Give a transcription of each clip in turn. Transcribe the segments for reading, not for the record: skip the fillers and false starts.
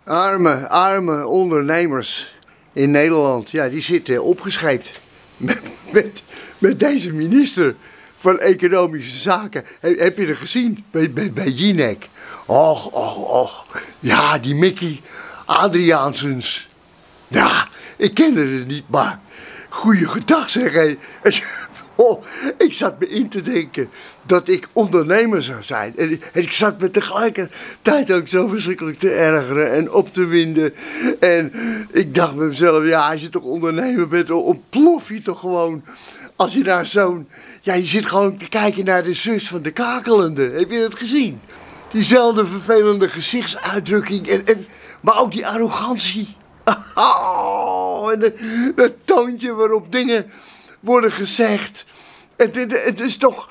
Arme ondernemers in Nederland, ja, die zitten opgescheept met deze minister van Economische Zaken. Heb je er gezien bij Jinek? Och, ja, die Mickey Adriaansens. Ja, ik ken er niet, maar goeiedag zeg hé. Ik zat me in te denken dat ik ondernemer zou zijn. En ik zat me tegelijkertijd ook zo verschrikkelijk te ergeren en op te winden. En ik dacht bij mezelf, ja, als je toch ondernemer bent, dan ontplof je toch gewoon. Als je naar zo'n... Ja, je zit gewoon te kijken naar de zus van de kakelende. Heb je dat gezien? Diezelfde vervelende gezichtsuitdrukking maar ook die arrogantie. En het toontje waarop dingen worden gezegd. Het is toch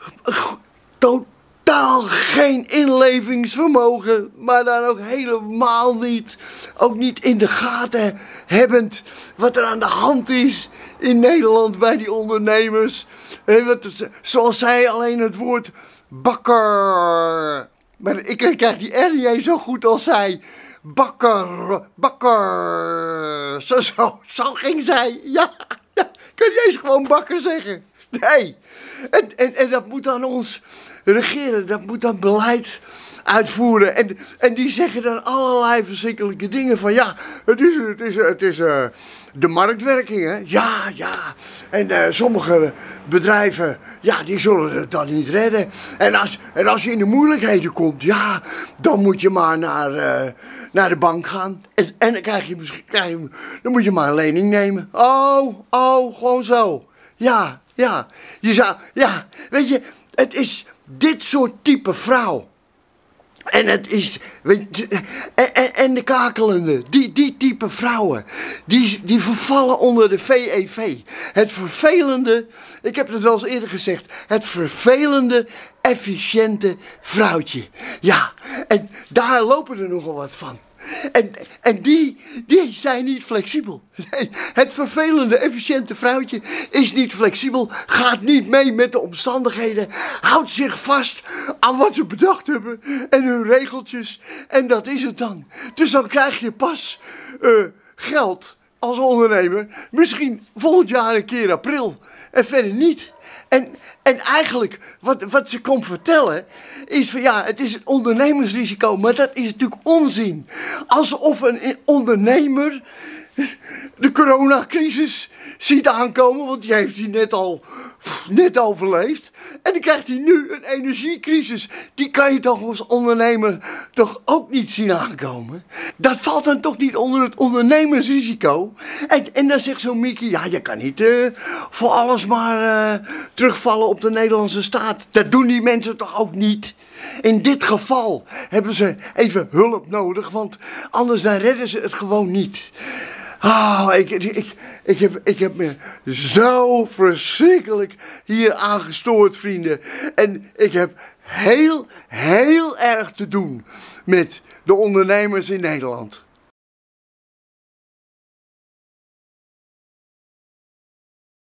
totaal geen inlevingsvermogen, maar dan ook helemaal niet. Ook niet in de gaten hebbend wat er aan de hand is in Nederland bij die ondernemers. Zoals zij alleen het woord bakker. Maar ik krijg die R niet eens zo goed als zij. Bakker. Zo ging zij. Ja, kan je eens gewoon bakker zeggen? Nee. En dat moet dan ons regeren, dat moet dan beleid uitvoeren. En die zeggen dan allerlei verschrikkelijke dingen van ja, het is de marktwerking, hè? Ja. En sommige bedrijven, ja, die zullen het dan niet redden. En als je in de moeilijkheden komt, ja, dan moet je maar naar de bank gaan. En dan moet je maar een lening nemen. Oh, gewoon zo. Ja. Weet je, het is dit soort type vrouw. En het is, en de kakelende, die type vrouwen, die vervallen onder de VEV. Het vervelende, ik heb het wel eens eerder gezegd, het vervelende, efficiënte vrouwtje. Ja, en daar lopen er nogal wat van. En die zijn niet flexibel. Nee, het vervelende, efficiënte vrouwtje is niet flexibel, gaat niet mee met de omstandigheden, houdt zich vast aan wat ze bedacht hebben en hun regeltjes. En dat is het dan. Dus dan krijg je pas geld als ondernemer, misschien volgend jaar een keer april en verder niet. En eigenlijk, wat ze komt vertellen, is van ja, het is een ondernemersrisico, maar dat is natuurlijk onzin. Alsof een ondernemer de coronacrisis ziet aankomen, want die heeft hij net overleefd. En dan krijgt hij nu een energiecrisis. Die kan je toch als ondernemer toch ook niet zien aankomen? Dat valt dan toch niet onder het ondernemersrisico? En dan zegt zo'n Mickey, ja, je kan niet voor alles maar terugvallen op de Nederlandse staat. Dat doen die mensen toch ook niet? In dit geval hebben ze even hulp nodig, want anders dan redden ze het gewoon niet. Ik heb me zo verschrikkelijk hier aangestoord, vrienden. En ik heb heel erg te doen met de ondernemers in Nederland.